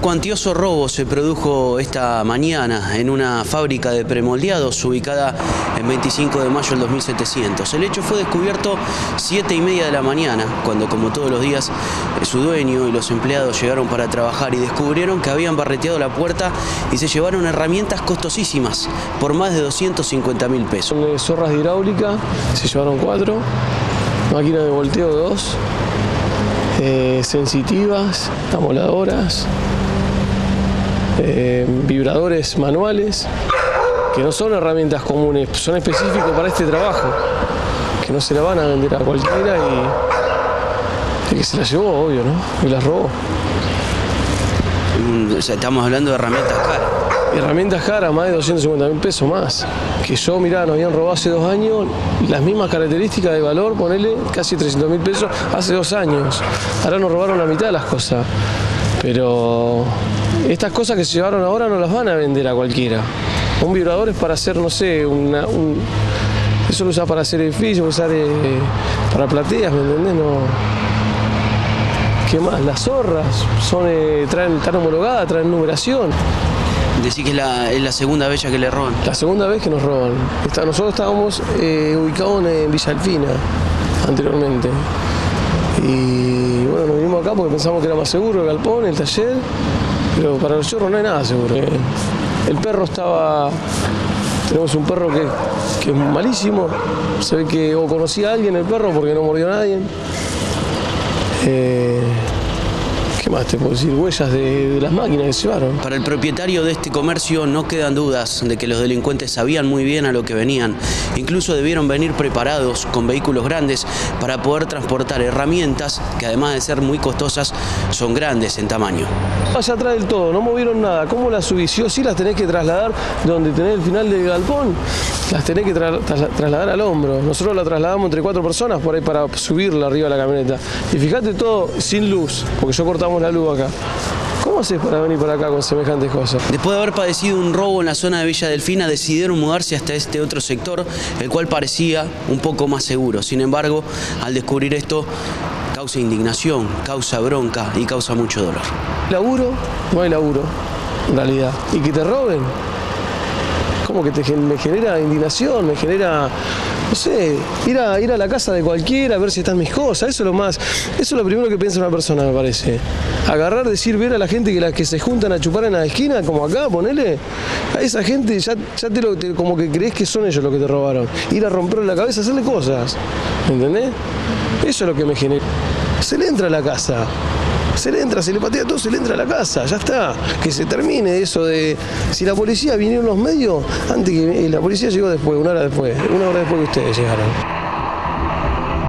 Cuantioso robo se produjo esta mañana en una fábrica de premoldeados ubicada en 25 de mayo del 2700. El hecho fue descubierto 7:30 de la mañana, cuando, como todos los días, su dueño y los empleados llegaron para trabajar y descubrieron que habían barreteado la puerta y se llevaron herramientas costosísimas por más de 250.000 pesos. Zorras de hidráulica se llevaron 4, máquinas de volteo 2, sensitivas, amoladoras, vibradores manuales, que no son herramientas comunes, son específicos para este trabajo, que no se la van a vender a cualquiera y el que se la llevó, obvio, ¿no? Y las robó. O sea, estamos hablando de herramientas caras. Herramientas caras, más de 250.000 pesos más. Que yo, mirá, nos habían robado hace 2 años las mismas características de valor, ponele casi 300.000 pesos hace 2 años. Ahora nos robaron la mitad de las cosas. Pero estas cosas que se llevaron ahora no las van a vender a cualquiera. Un vibrador es para hacer, no sé, eso lo usas para hacer edificios, usar para plateas, ¿me entendés? No. ¿Qué más? Las zorras están homologadas, traen numeración. Decís que es la segunda vez ya que le roban. La segunda vez que nos roban. Nosotros estábamos ubicados en Villa Alfina anteriormente. Y bueno, nos vinimos acá porque pensamos que era más seguro el galpón, el taller, pero para los chorros no hay nada seguro. El perro tenemos un perro que es malísimo, se ve que o conocía a alguien el perro porque no mordió a nadie. ¿Qué más te puedo decir? Huellas de las máquinas que se llevaron. Para el propietario de este comercio no quedan dudas de que los delincuentes sabían muy bien a lo que venían. Incluso debieron venir preparados con vehículos grandes para poder transportar herramientas que, además de ser muy costosas, son grandes en tamaño. Allá atrás del todo, no movieron nada. ¿Cómo las subís? Sí o sí las tenés que trasladar donde tenés el final del galpón. Las tenés que trasladar al hombro. Nosotros la trasladamos entre 4 personas por ahí para subirla arriba de la camioneta. Y fíjate todo sin luz, porque yo cortamos la luz acá. ¿Cómo haces para venir para acá con semejantes cosas? Después de haber padecido un robo en la zona de Villa Delfina, decidieron mudarse hasta este otro sector, el cual parecía un poco más seguro. Sin embargo, al descubrir esto, causa indignación, causa bronca y causa mucho dolor. Laburo, no hay laburo, en realidad. Y que te roben, como que me genera indignación, me genera, no sé, ir a la casa de cualquiera a ver si están mis cosas. Eso es lo primero que piensa una persona, me parece. Agarrar, ver a la gente que se juntan a chupar en la esquina, como acá, ponele, a esa gente ya como que crees que son ellos los que te robaron. Ir a romperle la cabeza, hacerle cosas, ¿entendés? Eso es lo que me genera. Se le entra a la casa. Se le patea todo, se le entra a la casa, ya está. Que se termine eso de... Si la policía vinieron los medios, antes que la policía llegó después, una hora después que ustedes llegaron.